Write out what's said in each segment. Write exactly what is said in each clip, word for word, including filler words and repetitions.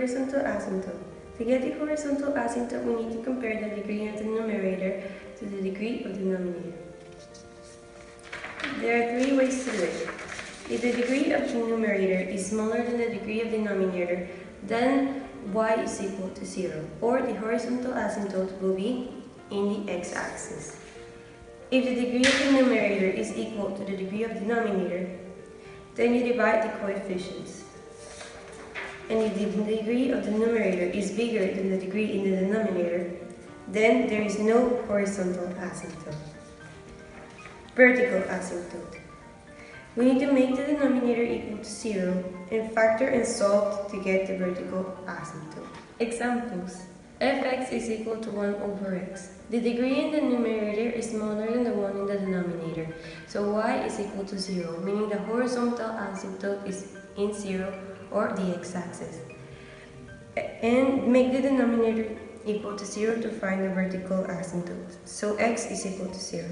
horizontal asymptote. To get the horizontal asymptote, we need to compare the degree of the numerator to the degree of the denominator. There are three ways to do it. If the degree of the numerator is smaller than the degree of the denominator, then y is equal to zero, or the horizontal asymptote will be in the x-axis. If the degree of the numerator is equal to the degree of the denominator, then you divide the coefficients. And if the degree of the numerator is bigger than the degree in the denominator, then there is no horizontal asymptote. Vertical asymptote. We need to make the denominator equal to zero and factor and solve to get the vertical asymptote. Examples. Fx is equal to one over x. The degree in the numerator is smaller than the one in the denominator, so y is equal to zero, meaning the horizontal asymptote is in zero or the x-axis. And make the denominator equal to zero to find the vertical asymptote, so x is equal to zero.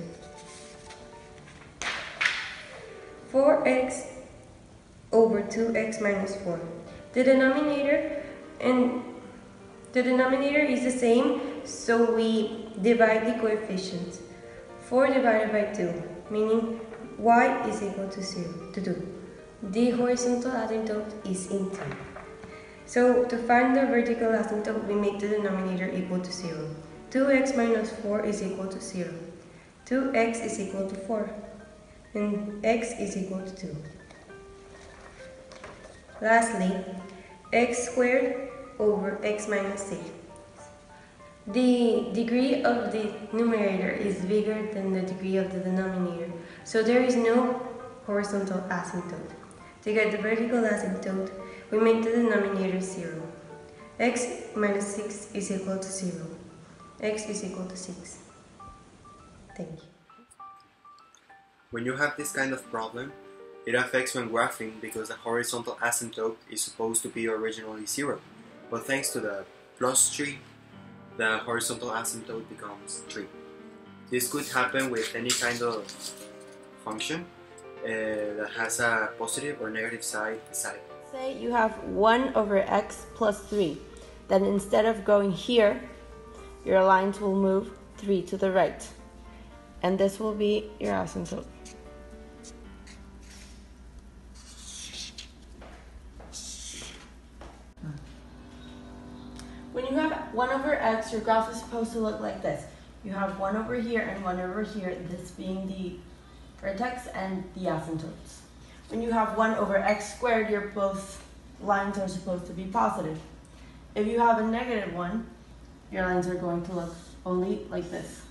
four x over two x minus four. The denominator and the denominator is the same, so we divide the coefficients. four divided by two, meaning y is equal to zero, to two. The horizontal asymptote is in two. So to find the vertical asymptote, we make the denominator equal to zero. two x minus four is equal to zero. two x is equal to four. And x is equal to two. Lastly, x squared over x minus six. The degree of the numerator is bigger than the degree of the denominator, so there is no horizontal asymptote. To get the vertical asymptote, we make the denominator zero. X minus six is equal to zero. X is equal to six. Thank you. When you have this kind of problem, it affects when graphing because the horizontal asymptote is supposed to be originally zero. But thanks to the plus three, the horizontal asymptote becomes three. This could happen with any kind of function uh, that has a positive or negative side side. Say you have one over x plus three. Then instead of going here, your lines will move three to the right. And this will be your asymptote. When you have one over x, your graph is supposed to look like this. You have one over here and one over here, this being the vertex and the asymptotes. When you have one over x squared, your both lines are supposed to be positive. If you have a negative one, your lines are going to look only like this.